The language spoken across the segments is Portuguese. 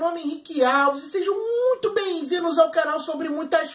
nome é Henrique Alves e sejam muito bem-vindos ao canal sobre muitas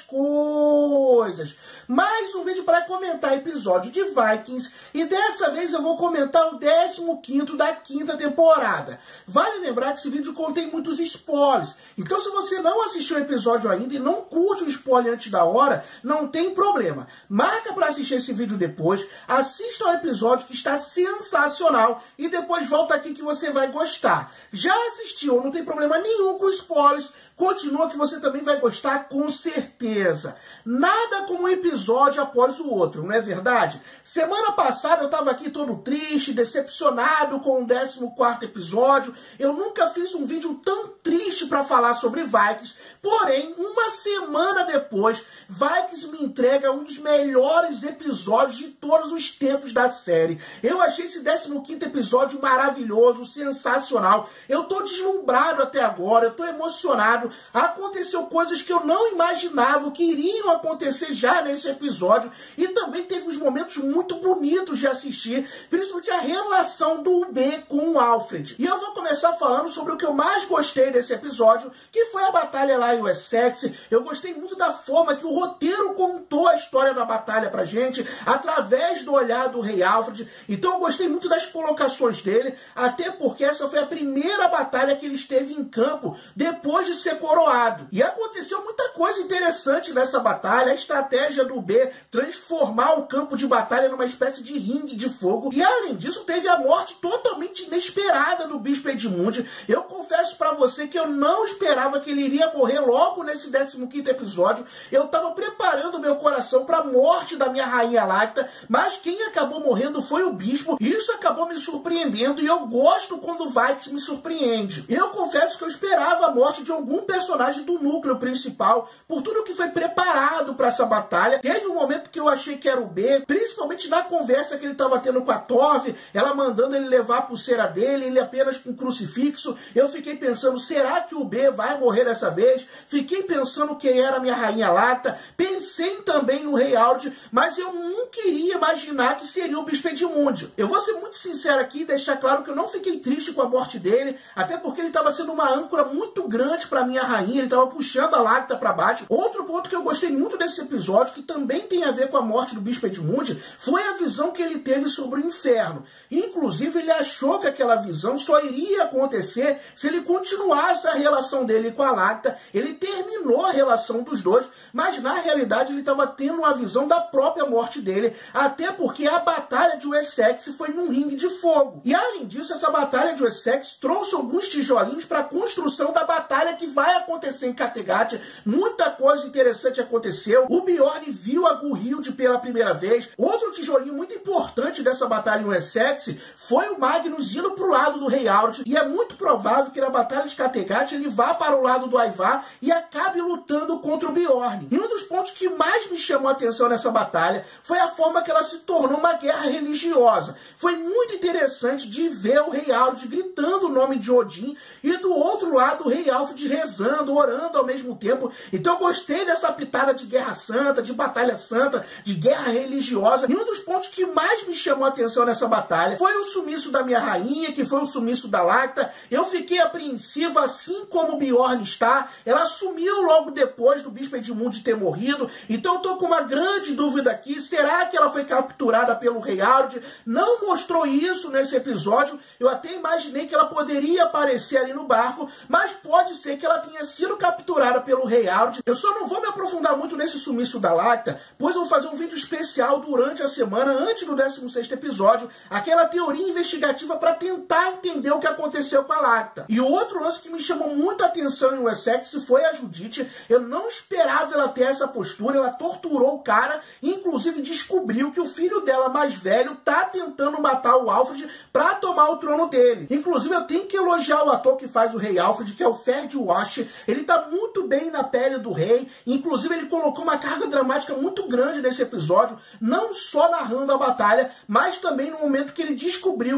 coisas. Mais um vídeo para comentar episódio de Vikings e dessa vez eu vou comentar o 15º da quinta temporada. Vale lembrar que esse vídeo contém muitos spoilers, então se você não assistiu o episódio ainda e não curte o spoiler antes da hora, não tem problema. Marca para assistir esse vídeo depois, assista ao episódio que está sensacional e depois volta aqui que você vai gostar. Já assistiu, não tem problema nenhum com spoilers, continua que você também vai gostar com certeza. Nada como um episódio após o outro, não é verdade? Semana passada eu estava aqui todo triste, decepcionado com o 14º episódio. Eu nunca fiz um vídeo tão triste para falar sobre Vikings, porém, uma semana depois, Vikings me entrega um dos melhores episódios de todos os tempos da série. Eu achei esse 15º episódio maravilhoso, sensacional. Eu tô deslumbrado até agora, eu tô emocionado. Aconteceu coisas que eu não imaginava que iriam acontecer já nesse episódio. E também teve uns momentos muito bonitos de assistir, principalmente a relação do UB com o Alfred. E eu vou começar falando sobre o que eu mais gostei desse episódio, que foi a batalha lá em Wessex. Eu gostei muito da forma que o roteiro contou a história da batalha pra gente, através do olhar do rei Alfred. Então eu gostei muito das colocações dele, até porque essa foi a primeira batalha que ele esteve em campo depois de ser coroado. E aconteceu muita coisa interessante nessa batalha, a estratégia do B transformar o campo de batalha numa espécie de ringue de fogo. E além disso, teve a morte totalmente inesperada do Bispo Edmund. Eu confesso pra você que eu não esperava que ele iria morrer logo nesse 15º episódio. Eu tava preparando meu coração pra morte da minha rainha Lacta, mas quem acabou morrendo foi o Bispo. E isso acabou me surpreendendo e eu gosto quando o Vikings me surpreende. Eu confesso que eu esperava a morte de algum personagem do núcleo principal, por tudo que foi preparado para essa batalha. Teve um momento que eu achei que era o B, principalmente na conversa que ele estava tendo com a Tove, ela mandando ele levar a pulseira dele, ele apenas com crucifixo. Eu fiquei pensando, será que o B vai morrer dessa vez? Fiquei pensando quem era a minha rainha Lacta, pensei também no rei Alfred, mas eu não queria imaginar que seria o Bispo Edmund. Eu vou ser muito sincero aqui e deixar claro que eu não fiquei triste com a morte dele, até porque ele estava sendo uma âncora muito grande para minha rainha, ele estava puxando a Lacta para baixo. Outro ponto que eu gostei muito desse episódio, que também tem a ver com a morte do Bispo Edmund, foi a visão que ele teve sobre o inferno. Inclusive, ele achou que aquela visão só iria acontecer se ele continuasse a relação dele com a Lacta. Ele terminou a relação dos dois, mas na realidade ele estava tendo uma visão da própria morte dele, até porque a batalha de Wessex foi num ringue de fogo. E além disso, essa batalha de Wessex trouxe alguns tijolinhos para a construção da batalha que vai acontecer em Kattegat. Muita coisa interessante aconteceu. O Bjorn viu a Gurhild pela primeira vez. Outro tijolinho muito importante dessa batalha em Wessex foi o Magnus indo para o lado do rei Alfred. E é muito provável que na batalha de Kattegat ele vá para o lado do Ivar e acabe lutando contra o Bjorn. E um dos pontos que mais me chamou a atenção nessa batalha foi a forma que ela se tornou uma guerra religiosa. Foi muito interessante de ver o rei Alfred gritando o nome de Odin e do outro lado o rei Alfred rezando, orando ao mesmo tempo. Então eu gostei dessa pitada de guerra santa, de batalha santa, de guerra religiosa. E um dos pontos que mais me chamou a atenção nessa batalha foi o sumiço da minha rainha, que foi o sumiço da Lacta. Eu fiquei apreensiva, assim como o Bjorn está. Ela sumiu logo depois do Bispo Edmund ter morrido. Então eu tô com uma grande dúvida aqui. Será que ela foi capturada pelo rei Alfred? Não mostrou isso nesse episódio. Eu até imaginei que ela poderia aparecer ali no barco, mas pode ser que ela tenha sido capturada pelo rei Alfred. Eu só não vou me aprofundar muito nesse sumiço da Lacta, pois eu vou fazer um vídeo especial durante a semana, antes do 16º episódio, aquela teoria investigativa para tentar entender o que aconteceu com a Lacta. E o outro lance que me chamou muita atenção em Wessex foi a Judith. Eu não esperava ela ter essa postura, ela torturou o cara, inclusive descobriu que o filho dela mais velho tá tentando matar o Alfred para tomar o trono dele. Inclusive eu tenho que elogiar o ator que faz o rei Alfred, que é o Ferdi Wash. Ele tá muito bem na pele do rei, inclusive ele colocou uma carga dramática muito grande nesse episódio, não só narrando a batalha, mas também no momento que ele descobriu que o irmão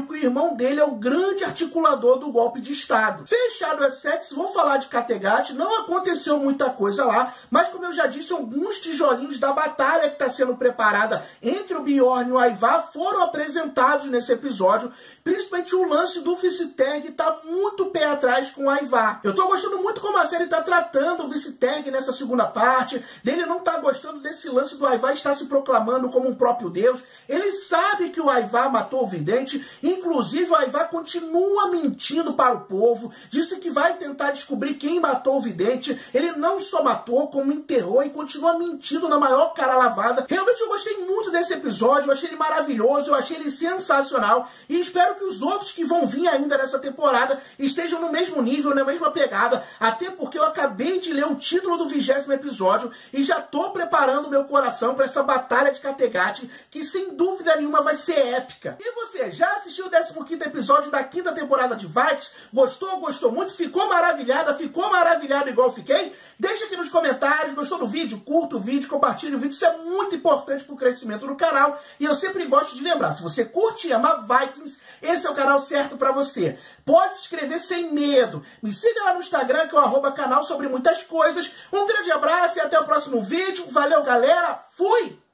irmão dele é o grande articulador do golpe de Estado. Fechado Essex, vou falar de Kattegat, não aconteceu muita coisa lá, mas como eu já disse, alguns tijolinhos da batalha que está sendo preparada entre o Bjorn e o Ivar foram apresentados nesse episódio, principalmente o lance do Vice-Terg tá muito pé atrás com o Ivar. Eu tô gostando muito como a série tá tratando o Vice-Terg nessa segunda parte, dele não tá gostando desse lance do Ivar estar se proclamando como um próprio deus. Ele sabe que o Ivar matou o Vidente, inclusive o Ivar continua mentindo para o povo, disse que vai tentar descobrir quem matou o Vidente. Ele não só matou, como enterrou e continua mentindo na maior cara lavada. Realmente eu gostei muito desse episódio, eu achei ele maravilhoso, eu achei ele sensacional e espero que os outros que vão vir ainda nessa temporada estejam no mesmo nível, na mesma pegada, até porque eu acabei de ler o título do 20º episódio e já tô preparando meu coração para essa batalha de Kattegat, que sem dúvida nenhuma vai ser épica. E você, já assistiu o 15º episódio da 5ª temporada de Vikings? Gostou? Gostou muito? Ficou maravilhada? Ficou maravilhado igual eu fiquei? Deixa aqui nos comentários, gostou do vídeo? Curta o vídeo, compartilhe o vídeo, isso é muito importante para o crescimento do canal. E eu sempre gosto de lembrar, se você curte e ama Vikings, esse é o canal certo para você. Pode se inscrever sem medo. Me siga lá no Instagram, que é o @canal sobre muitas coisas. Um grande abraço e até o próximo vídeo. Valeu, galera. Fui!